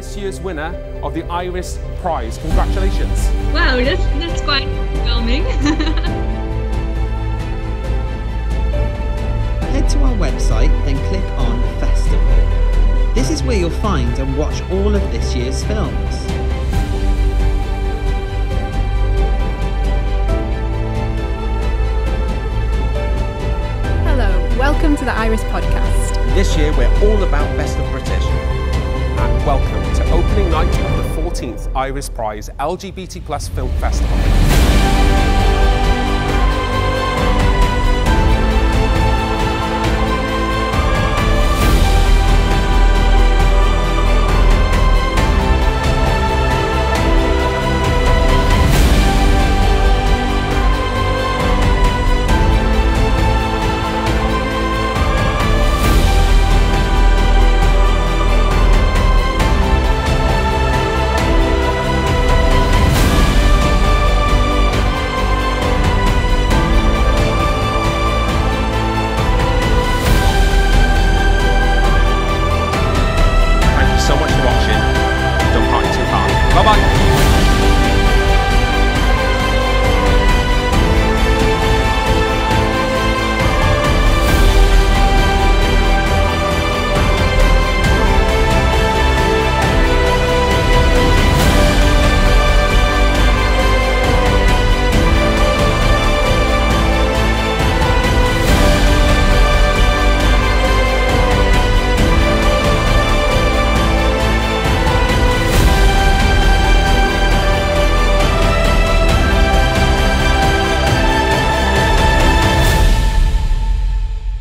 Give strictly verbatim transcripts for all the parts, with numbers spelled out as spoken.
this year's winner of the Iris Prize. Congratulations. Wow, that's, that's quite overwhelming. Head to our website, then click on Festival. This is where you'll find and watch all of this year's films. Welcome to the Iris Podcast. This year we're all about Best of British. And welcome to opening night of the fourteenth Iris Prize L G B T plus Film Festival.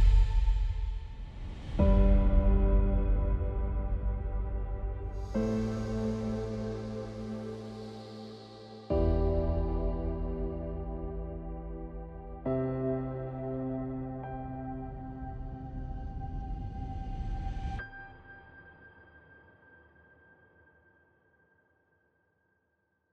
Bye-bye.